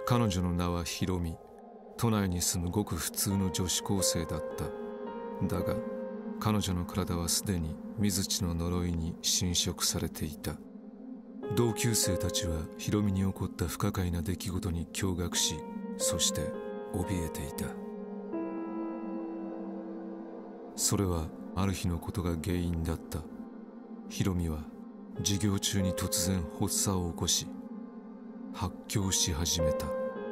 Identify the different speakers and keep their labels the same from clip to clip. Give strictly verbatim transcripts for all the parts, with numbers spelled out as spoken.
Speaker 1: 彼女の名はひろみ。都内に住むごく普通の女子高生だった。だが彼女の体はすでに水地の呪いに侵食されていた。同級生たちはひろみに起こった不可解な出来事に驚愕し、そして怯えていた。それはある日のことが原因だった。ひろみは授業中に突然発作を起こし、発狂し始めた。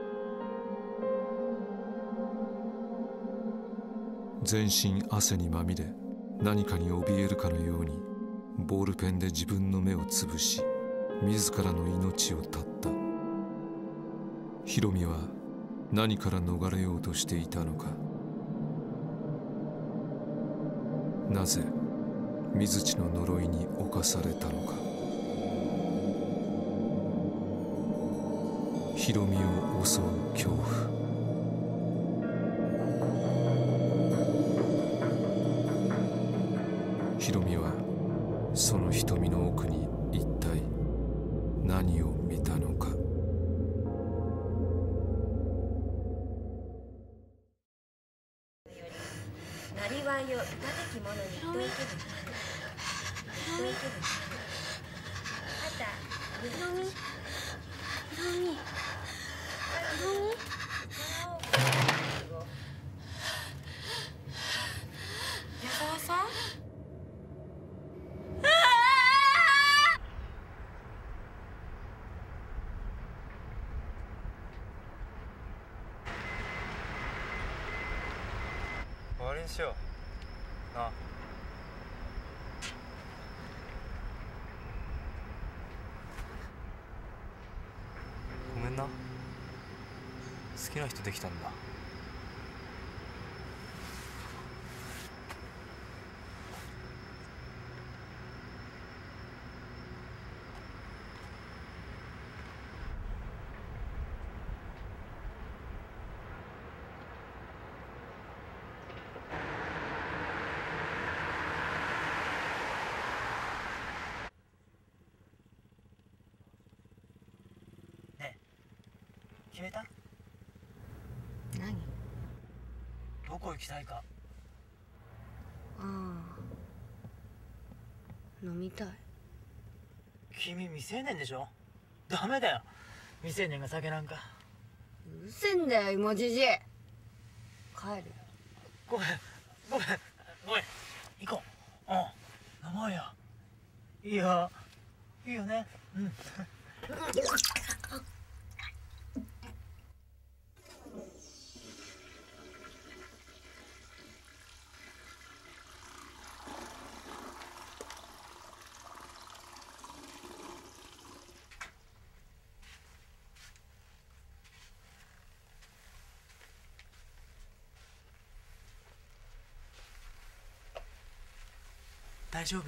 Speaker 1: 全身汗にまみれ、何かに怯えるかのようにボールペンで自分の目をつぶし、自らの命を絶った。ひろみは何から逃れようとしていたのか。なぜ水地の呪いに侵されたのか。ひろみを襲う恐怖。ひろみはその瞳の奥に一体何を見たのか。
Speaker 2: なりわいを歌的ものに一息ずつ一息ずつあたひろみひろみひろみ矢沢さん。
Speaker 3: 終わりにしようなあ。ごめんな、好きな人できたんだ。
Speaker 4: 決めた？
Speaker 2: 何？
Speaker 4: どこ行きたいか。
Speaker 2: ああ、飲みたい。
Speaker 4: 君未成年でしょ。ダメだよ、未成年が酒なんか。
Speaker 2: うるせえんだよ芋じじい。帰るよ。
Speaker 4: ごめんごめんごめん、行こう。うん、飲もうよ。いいよいいよね。うん。大丈夫？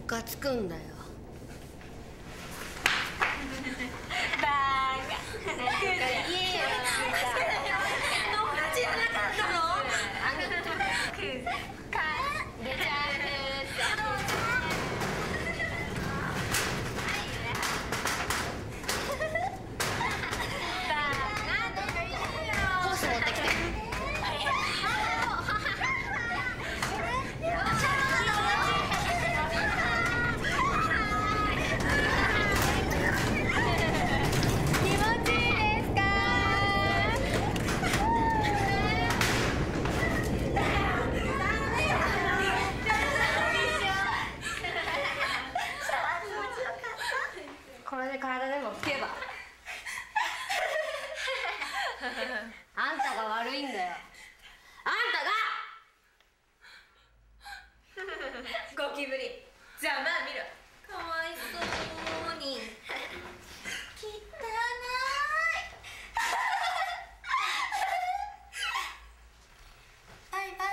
Speaker 2: カつくんだよ。
Speaker 5: バカ。なんか言えよ。友達じゃなかったの？かデジャ
Speaker 2: ホース持ってきて。
Speaker 5: これで体でも拭けば
Speaker 2: あんたが悪いんだよ。あんたが
Speaker 5: ゴキブリ。じゃあまあ見る。かわいそうに。汚い。バイバイ。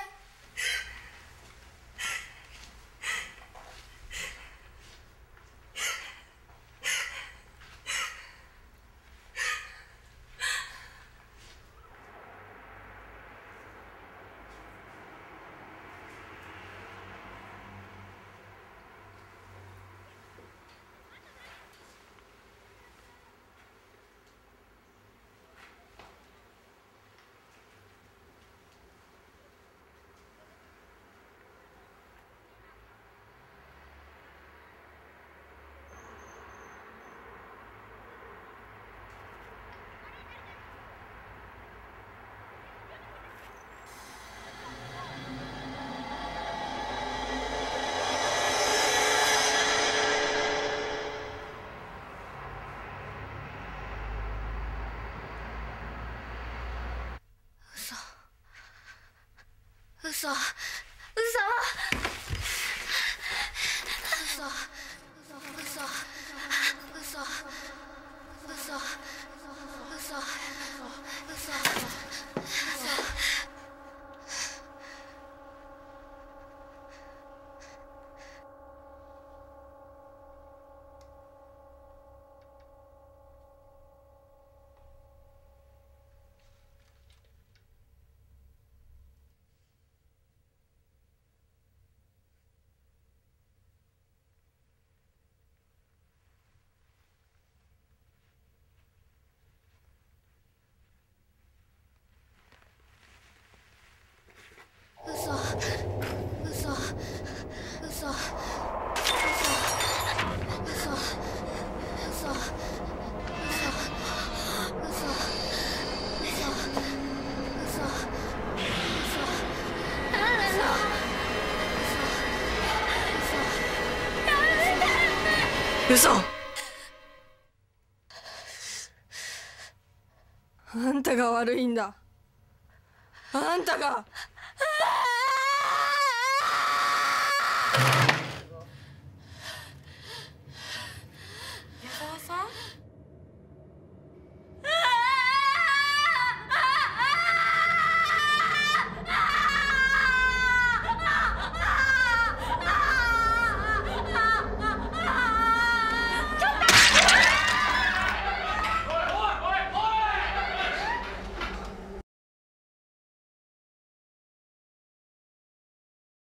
Speaker 2: 嘘嘘嘘嘘嘘嘘
Speaker 5: 嘘。あんたが悪いんだ。あんたが。